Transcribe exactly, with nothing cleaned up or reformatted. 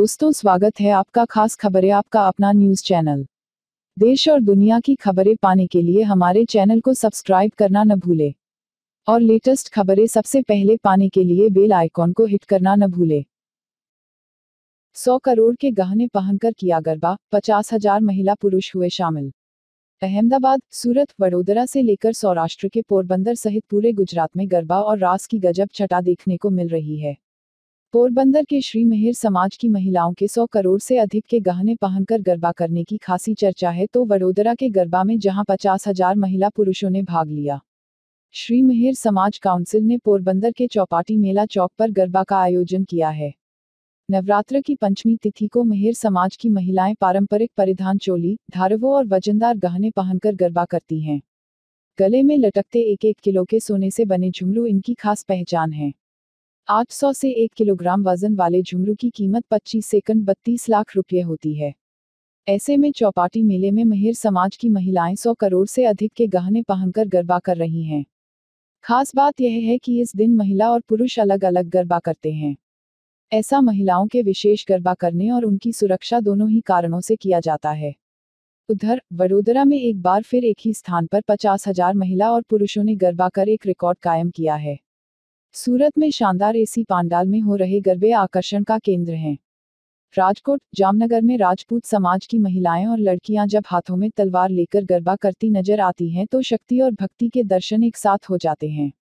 दोस्तों, स्वागत है आपका खास खबरें आपका अपना न्यूज चैनल। देश और दुनिया की खबरें पाने के लिए हमारे चैनल को सब्सक्राइब करना न भूले और लेटेस्ट खबरें सबसे पहले पाने के लिए बेल आइकॉन को हिट करना न भूले। सौ करोड़ के गहने पहनकर किया गरबा, पचास हजार महिला पुरुष हुए शामिल। अहमदाबाद, सूरत, वडोदरा से लेकर सौराष्ट्र के पोरबंदर सहित पूरे गुजरात में गरबा और रास की गजब छटा देखने को मिल रही है। पोरबंदर के श्री मेहर समाज की महिलाओं के सौ करोड़ से अधिक के गहने पहनकर गरबा करने की खासी चर्चा है, तो वडोदरा के गरबा में जहां पचास हजार महिला पुरुषों ने भाग लिया। श्री मेहर समाज काउंसिल ने पोरबंदर के चौपाटी मेला चौक पर गरबा का आयोजन किया है। नवरात्र की पंचमी तिथि को मेहर समाज की महिलाएं पारंपरिक परिधान चोली, धारवो और वजनदार गहने पहनकर गरबा करती हैं। गले में लटकते एक एक किलो के सोने से बने झुमरू इनकी खास पहचान है। आठ सौ से एक किलोग्राम वजन वाले झुमरू की कीमत पच्चीस सेकंड बत्तीस लाख रुपये होती है। ऐसे में चौपाटी मेले में मेहर समाज की महिलाएं सौ करोड़ से अधिक के गहने पहनकर गरबा कर रही हैं। खास बात यह है कि इस दिन महिला और पुरुष अलग अलग गरबा करते हैं। ऐसा महिलाओं के विशेष गरबा करने और उनकी सुरक्षा दोनों ही कारणों से किया जाता है। उधर वडोदरा में एक बार फिर एक ही स्थान पर पचास हजार महिला और पुरुषों ने गरबा कर एक रिकॉर्ड कायम किया है। सूरत में शानदार एसी पांडाल में हो रहे गरबे आकर्षण का केंद्र हैं। राजकोट, जामनगर में राजपूत समाज की महिलाएं और लड़कियां जब हाथों में तलवार लेकर गरबा करती नजर आती हैं तो शक्ति और भक्ति के दर्शन एक साथ हो जाते हैं।